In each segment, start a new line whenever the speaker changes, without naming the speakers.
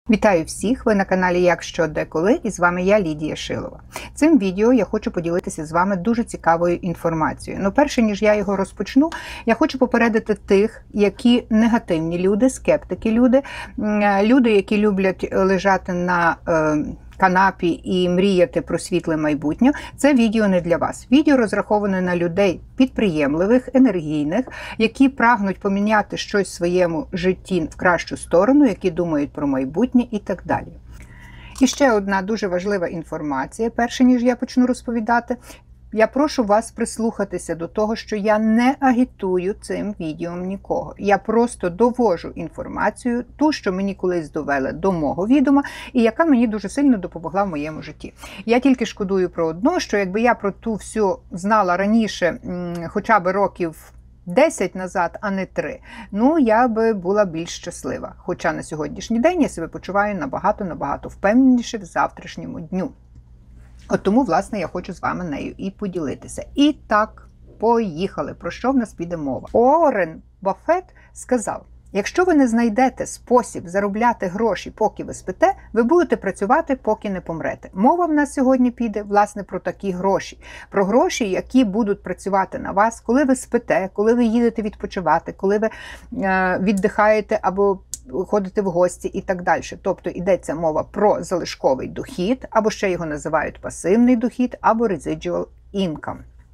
Вітаю всіх! Ви на каналі Як, що, де, коли, і з вами я, Лідія Шилова. Цим відео я хочу поділитися з вами дуже цікавою інформацією. Но перше, ніж я його розпочну, я хочу попередити тих, які негативні люди, скептики люди, які люблять лежати на канапі і мріяти про світле майбутнє. Це відео не для вас. Відео розраховане на людей підприємливих, енергійних, які прагнуть поміняти щось в своєму житті в кращу сторону, які думають про майбутнє і так далі. І ще одна дуже важлива інформація, перше ніж я почну розповідати. Я прошу вас прислухатися до того, що я не агітую цим відео нікого. Я просто довожу інформацію, ту, що мені колись довели до мого відома, і яка мені дуже сильно допомогла в моєму житті. Я тільки шкодую про одно, що якби я про ту всю знала раніше, хоча б років 10 назад, а не 3, я би була більш щаслива. Хоча на сьогоднішній день я себе почуваю набагато впевненіше в завтрашньому дню. От тому, власне, я хочу з вами нею і поділитися. І так, поїхали. Про що в нас піде мова? Уоррен Баффет сказав, якщо ви не знайдете спосіб заробляти гроші, поки ви спите, ви будете працювати, поки не помрете. Мова в нас сьогодні піде, власне, про такі гроші. Про гроші, які будуть працювати на вас, коли ви спите, коли ви їдете відпочивати, коли ви віддихаєте або ходити в гості і так далі. Тобто йдеться мова про залишковий дохід, або ще його називають пасивний дохід, або residual income.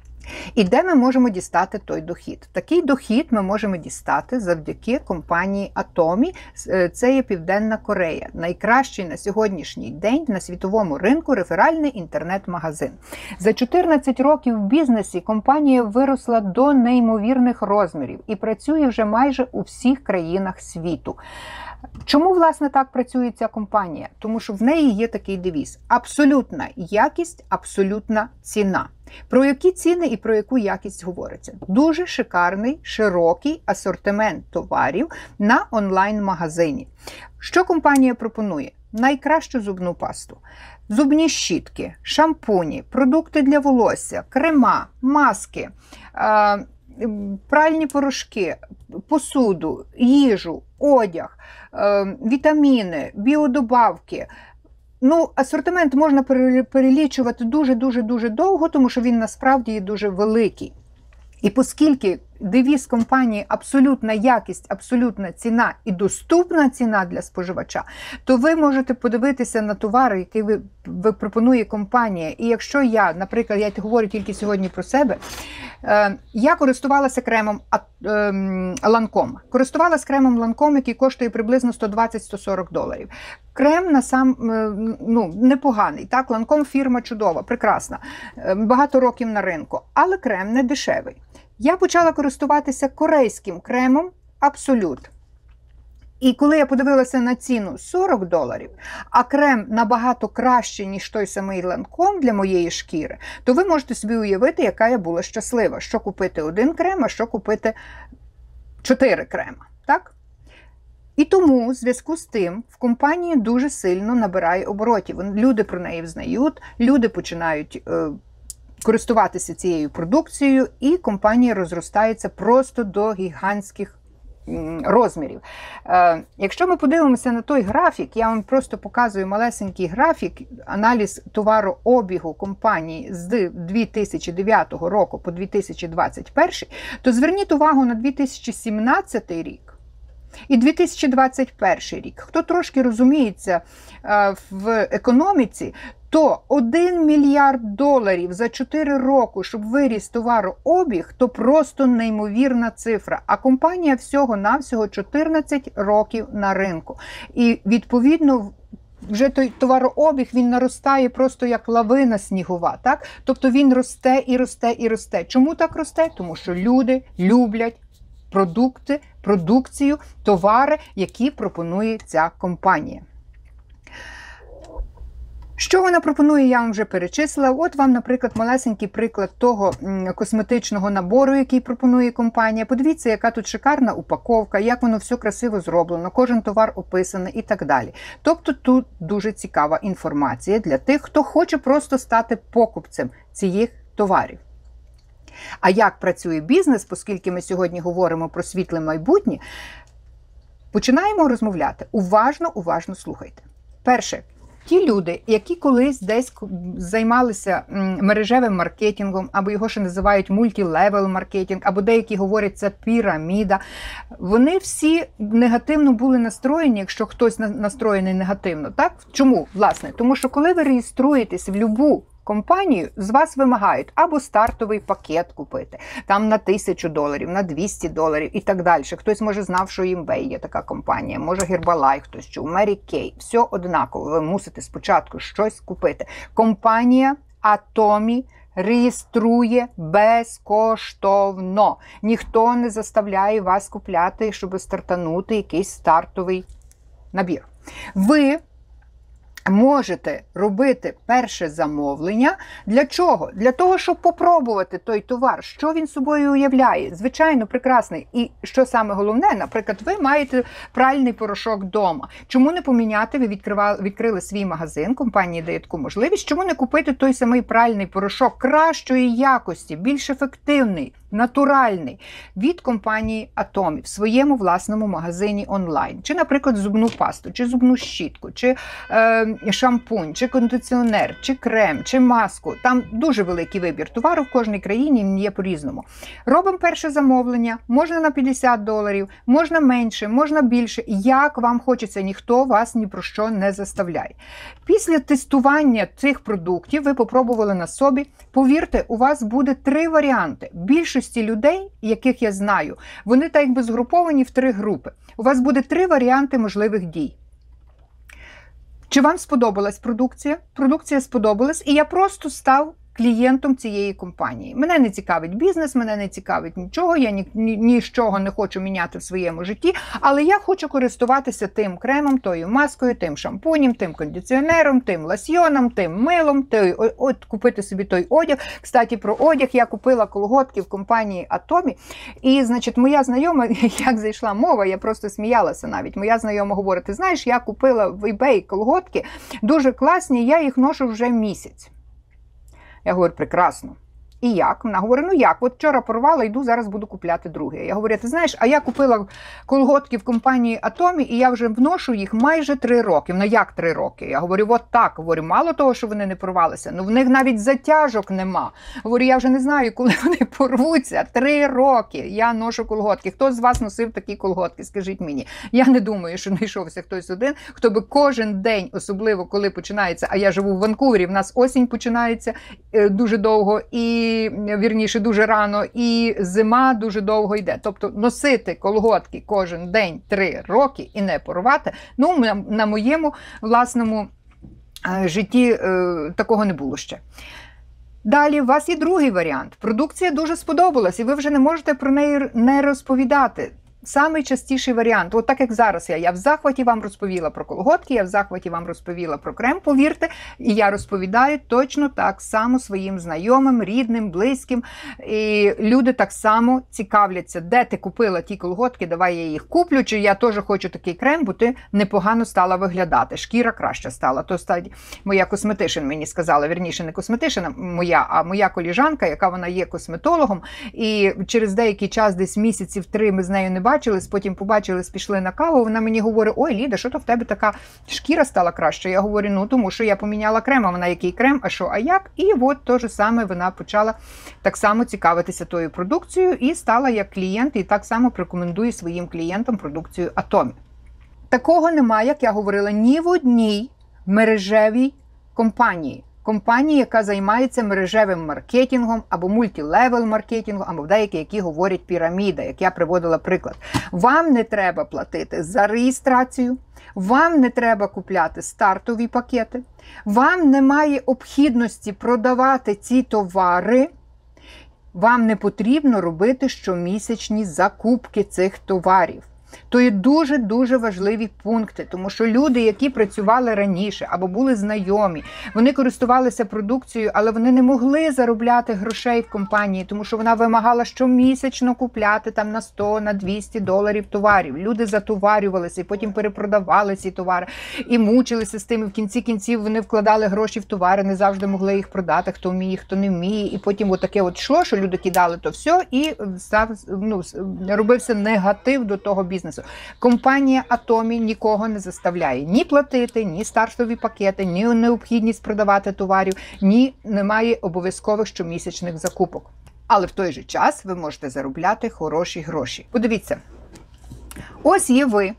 І де ми можемо дістати той дохід? Такий дохід ми можемо дістати завдяки компанії Atomy. Це є Південна Корея. Найкращий на сьогоднішній день на світовому ринку реферальний інтернет-магазин. За 14 років в бізнесі компанія виросла до неймовірних розмірів і працює вже майже у всіх країнах світу. Чому, власне, так працює ця компанія? Тому що в неї є такий девіз – абсолютна якість, абсолютна ціна. Про які ціни і про яку якість говориться? Дуже шикарний, широкий асортимент товарів на онлайн-магазині. Що компанія пропонує? Найкращу зубну пасту, зубні щітки, шампуні, продукти для волосся, крема, маски, пральні порошки, посуду, їжу, одяг, вітаміни, біодобавки. Асортимент можна перелічувати дуже довго, тому що він насправді є дуже великий. І оскільки девіз компанії абсолютна якість, абсолютна ціна і доступна ціна для споживача, то ви можете подивитися на товари, які ви пропонує компанія. І якщо наприклад, я говорю тільки сьогодні про себе, я користувалася кремом Lancome. Користувалася кремом Lancome, який коштує приблизно $120–140. Крем непоганий. Так, Lancome фірма чудова, прекрасна. Багато років на ринку. Але крем не дешевий. Я почала користуватися корейським кремом Absolute. І коли я подивилася на ціну $40, а крем набагато краще, ніж той самий Lancome для моєї шкіри, то ви можете собі уявити, яка я була щаслива. Що купити один крем, а що купити 4 крема. Так? І тому, в зв'язку з тим, в компанії дуже сильно набирає оборотів. Люди про неї взнають, люди починають користуватися цією продукцією, і компанія розростається просто до гігантських розмірів. Якщо ми подивимося на той графік, я вам просто показую малесенький графік, аналіз товарообігу компанії з 2009 року по 2021, то зверніть увагу на 2017 рік і 2021 рік. Хто трошки розуміється в економіці, то $1 мільярд за 4 роки, щоб виріс товарообіг, то просто неймовірна цифра. А компанія всього-навсього 14 років на ринку. І, відповідно, вже той товарообіг, він наростає просто як лавина снігова. Так? Тобто він росте і росте і росте. Чому так росте? Тому що люди люблять продукцію, товари, які пропонує ця компанія. Що вона пропонує, я вам вже перечислила. От вам, наприклад, малесенький приклад того косметичного набору, який пропонує компанія. Подивіться, яка тут шикарна упаковка, як воно все красиво зроблено, кожен товар описаний і так далі. Тобто тут дуже цікава інформація для тих, хто хоче просто стати покупцем цих товарів. А як працює бізнес, оскільки ми сьогодні говоримо про світле майбутнє, Починаємо розмовляти. Уважно слухайте. Перше. Ті люди, які колись десь займалися мережевим маркетингом, або його ще називають мультілевел маркетинг, або деякі говорять, це піраміда, вони всі негативно були настроєні, якщо хтось настроєний негативно. Так? Чому? Власне, тому що коли ви реєструєтесь в любу компанію, з вас вимагають або стартовий пакет купити, там на $1000, на $200 і так далі. Хтось, може, знав, що eBay є така компанія, може Herbalife хтось чув, Mary Kay, все однаково, ви мусите спочатку щось купити. Компанія Atomy реєструє безкоштовно. Ніхто не заставляє вас купляти, щоб стартанути якийсь стартовий набір. Ви можете робити перше замовлення. Для чого? Для того, щоб попробувати той товар, що він собою уявляє. Звичайно, прекрасний. І що саме головне, наприклад, ви маєте пральний порошок вдома. Чому не поміняти? Ви відкрили свій магазин, компанія дає таку можливість. Чому не купити той самий пральний порошок кращої якості, більш ефективний, натуральний від компанії Atomy в своєму власному магазині онлайн? Чи, наприклад, зубну пасту, чи зубну щітку, чи шампунь, чи кондиціонер, чи крем, чи маску. Там дуже великий вибір товару в кожній країні, він є по-різному. Робимо перше замовлення, можна на $50, можна менше, можна більше. Як вам хочеться, ніхто вас ні про що не заставляє. Після тестування цих продуктів ви попробували на собі. Повірте, у вас буде 3 варіанти. Більшості людей, яких я знаю, вони так якби згруповані в 3 групи. У вас буде 3 варіанти можливих дій. Чи вам сподобалась продукція? Продукція сподобалась, і я просто став клієнтом цієї компанії. Мене не цікавить бізнес, мене не цікавить нічого, я ні з чого не хочу міняти в своєму житті, але я хочу користуватися тим кремом, тою маскою, тим шампунем, тим кондиціонером, тим лосьйоном, тим милом, от купити собі той одяг. Кстати, про одяг я купила колготки в компанії Atomy, і, значить, моя знайома, як зайшла мова, я просто сміялася навіть, моя знайома говорить, ти знаєш, я купила в eBay колготки, дуже класні, я їх ношу вже місяць. Я говорю, прекрасно. І як? Вона говорить, ну як, от вчора порвала, йду, зараз буду купляти друге. Я говорю, ти знаєш, а я купила колготки в компанії Atomy, і я вже вношу їх майже 3 роки. Ну як 3 роки? Я говорю, от так. Говорю, мало того, що вони не порвалися, ну в них навіть затяжок нема. Говорю, я вже не знаю, коли вони порвуться. 3 роки я ношу колготки. Хто з вас носив такі колготки? Скажіть мені. Я не думаю, що знайшовся хтось один, хто би кожен день, особливо коли починається, а я живу в Ванкувері, в нас осінь починається дуже довго, і вірніше, дуже рано, і зима дуже довго йде. Тобто носити колготки кожен день 3 роки і не порвати, ну, на моєму власному житті такого не було ще. Далі у вас є другий варіант. Продукція дуже сподобалась, і ви вже не можете про неї не розповідати. Самий частіший варіант, от так як зараз я в захваті вам розповіла про колготки, я в захваті вам розповіла про крем, повірте, і я розповідаю точно так само своїм знайомим, рідним, близьким. І люди так само цікавляться, де ти купила ті колготки, давай я їх куплю, чи я теж хочу такий крем, бо ти непогано стала виглядати, шкіра краще стала. То моя косметишин мені сказала, вірніше не косметишина моя, а моя коліжанка, яка вона є косметологом, і через деякий час, десь місяців 3 ми з нею не бачились, потім побачились, пішли на каву, вона мені говорить, ой, Ліда, що то в тебе така шкіра стала краще? Я говорю, ну, тому що я поміняла крем, а вона який крем, а що, а як? І от те ж саме вона почала так само цікавитися тою продукцією і стала як клієнт, і так само рекомендує своїм клієнтам продукцію Atomy. Такого немає, як я говорила, ні в одній мережевій компанії. Компанії, яка займається мережевим маркетингом, або мультілевел маркетингом, або деякі, які говорять піраміда, як я приводила приклад. Вам не треба платити за реєстрацію, вам не треба купляти стартові пакети, вам немає необхідності продавати ці товари, вам не потрібно робити щомісячні закупки цих товарів. То є дуже-дуже важливі пункти, тому що люди, які працювали раніше або були знайомі, вони користувалися продукцією, але вони не могли заробляти грошей в компанії, тому що вона вимагала щомісячно купляти там на 100, на $200 товарів. Люди затоварювалися і потім перепродавали ці товари і мучилися з тим. І в кінці кінців вони вкладали гроші в товари, не завжди могли їх продати, хто вміє, хто не вміє. І потім отаке от йшло, що люди кидали то все і робився негатив до того бізнесу. бізнесу. Компанія Atomy нікого не заставляє ні платити, ні стартові пакети, ні необхідність продавати товарів, ні немає обов'язкових щомісячних закупок. Але в той же час ви можете заробляти хороші гроші. Подивіться, ось є ви.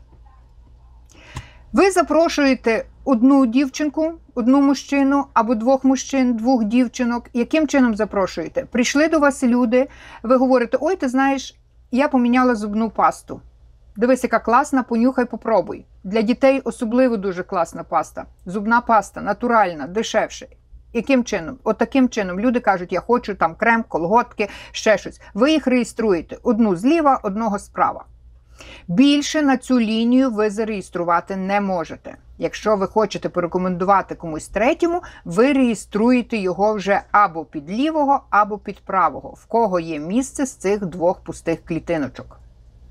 Ви запрошуєте одну дівчинку, одну мужчину, або двох мужчин, двох дівчинок. Яким чином запрошуєте? Прийшли до вас люди, ви говорите, ой, ти знаєш, я поміняла зубну пасту. Дивись, яка класна, понюхай, попробуй. Для дітей особливо дуже класна паста. Зубна паста, натуральна, дешевше. Яким чином? От таким чином. Люди кажуть, я хочу там крем, колготки, ще щось. Ви їх реєструєте. Одну зліва, одного справа. Більше на цю лінію ви зареєструвати не можете. Якщо ви хочете порекомендувати комусь третьому, ви реєструєте його вже або під лівого, або під правого, в кого є місце з цих двох пустих клітиночок.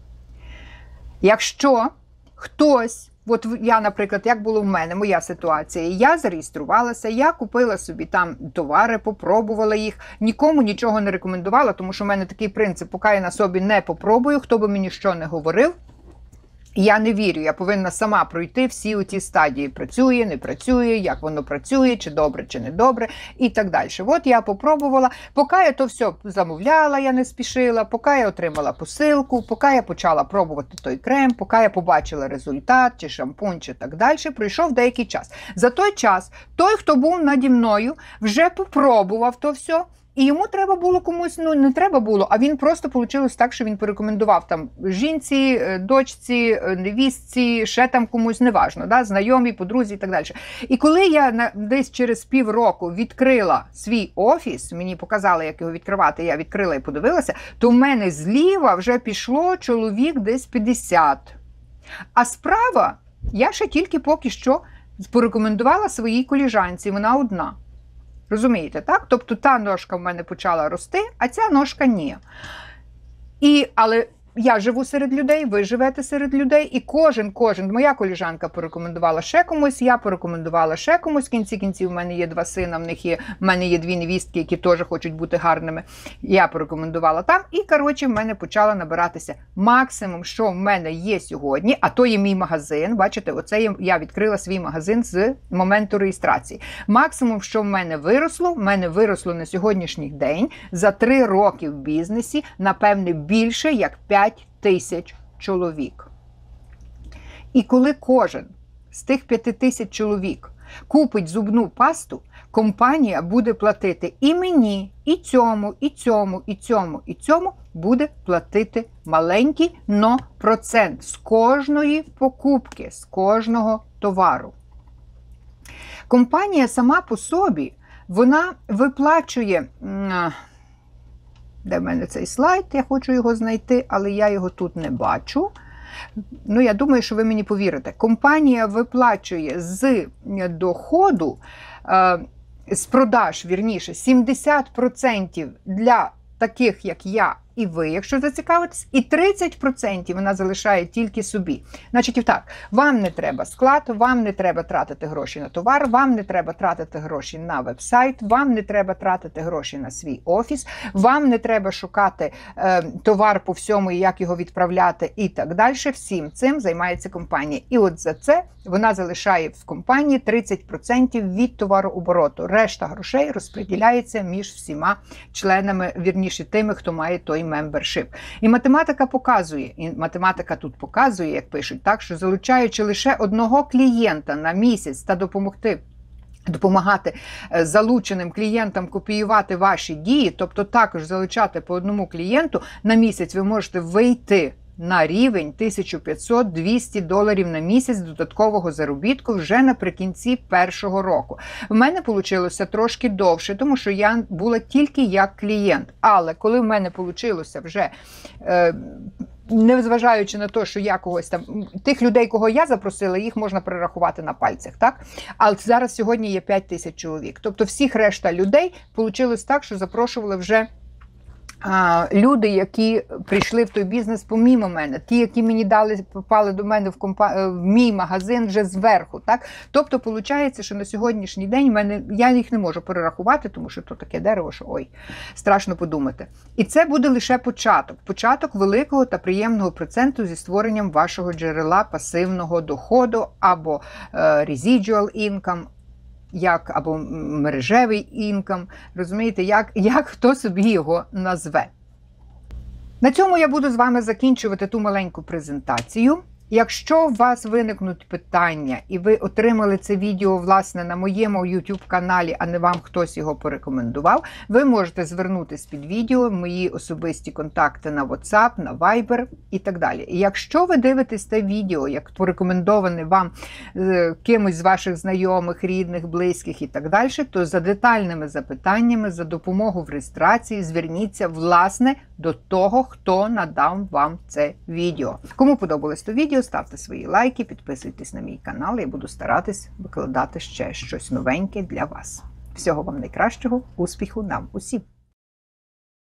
Якщо хтось, от я, наприклад, як було в мене, моя ситуація, я зареєструвалася, я купила собі там товари, попробувала їх, нікому нічого не рекомендувала, тому що в мене такий принцип, поки я на собі не попробую, хто би мені що не говорив, я не вірю, я повинна сама пройти всі оті стадії, працює, не працює, як воно працює, чи добре, чи не добре, і так далі. От я попробувала, поки я то все замовляла, я не спішила, поки я отримала посилку, поки я почала пробувати той крем, поки я побачила результат, чи шампунь, чи так далі, пройшов деякий час. За той час, той, хто був наді мною, вже попробував то все, і йому треба було комусь, ну не треба було, а він просто вийшло так, що він порекомендував там жінці, дочці, невістці, ще там комусь, неважно, да, знайомі, подрузі і так далі. І коли я десь через півроку відкрила свій офіс, мені показали, як його відкривати, я відкрила і подивилася, то в мене зліва вже пішло чоловік десь 50. А справа я ще тільки поки що порекомендувала своїй коліжанці, вона одна. Розумієте, так? Тобто та ножка в мене почала рости, а ця ножка ні. Але я живу серед людей, ви живете серед людей, і кожен, моя коліжанка порекомендувала ще комусь, я порекомендувала ще комусь, в кінці кінців в мене є 2 сина, в мене є 2 невістки, які теж хочуть бути гарними, я порекомендувала там, і, коротше, в мене почала набиратися максимум, що в мене є сьогодні, а то є мій магазин, бачите, оце я відкрила свій магазин з моменту реєстрації. Максимум, що в мене виросло на сьогоднішній день за 3 роки в бізнесі, напевне, більше, як 5 тисяч чоловік. І коли кожен з тих 5 тисяч чоловік купить зубну пасту, компанія буде платити і мені, і цьому, і цьому, і цьому, і цьому буде платити маленький, но процент з кожної покупки, з кожного товару. Компанія сама по собі, вона виплачує... Де в мене цей слайд? Я хочу його знайти, але я його тут не бачу. Ну, я думаю, що ви мені повірите. Компанія виплачує з доходу, з продаж, вірніше, 70% для таких, як я і ви, якщо зацікавитесь, і 30% вона залишає тільки собі. Значить, і так, вам не треба склад, вам не треба тратити гроші на товар, вам не треба тратити гроші на веб-сайт, вам не треба тратити гроші на свій офіс, вам не треба шукати товар по всьому і як його відправляти і так далі. Всім цим займається компанія. І от за це вона залишає в компанії 30% від товарообороту. Решта грошей розподіляється між всіма членами, вірніше тими, хто має той membership. І математика тут показує, як пишуть, так, що залучаючи лише одного клієнта на місяць та допомагати залученим клієнтам копіювати ваші дії, тобто також залучати по одному клієнту на місяць, ви можете вийти на рівень $1500-200 на місяць додаткового заробітку вже наприкінці першого року. В мене вийшло трошки довше, тому що я була тільки як клієнт. Але коли в мене вийшло вже, незважаючи на те, що я когось там, тих людей, кого я запросила, їх можна перерахувати на пальцях, так? Але зараз сьогодні є 5000 чоловік. Тобто всіх решта людей вийшло так, що запрошували вже люди, які прийшли в той бізнес помімо мене, ті, які мені попали до мене в мій магазин вже зверху. Так? Тобто, виходить, що на сьогоднішній день я їх не можу перерахувати, тому що то таке дерево, що ой, страшно подумати. І це буде лише початок великого та приємного проценту зі створенням вашого джерела пасивного доходу або residual income, або мережевий інкам, розумієте, як хто собі його назве. На цьому я буду з вами закінчувати ту маленьку презентацію. Якщо у вас виникнуть питання і ви отримали це відео, власне, на моєму YouTube-каналі, а не вам хтось його порекомендував, ви можете звернутися під відео, мої особисті контакти на WhatsApp, на Viber і так далі. І якщо ви дивитесь те відео, як порекомендоване вам кимось з ваших знайомих, рідних, близьких і так далі, то за детальними запитаннями, за допомогою в реєстрації зверніться, власне, до того, хто надав вам це відео. Кому подобалось то відео, ставте свої лайки, підписуйтесь на мій канал, я буду старатись викладати ще щось новеньке для вас. Всього вам найкращого, успіху нам усім!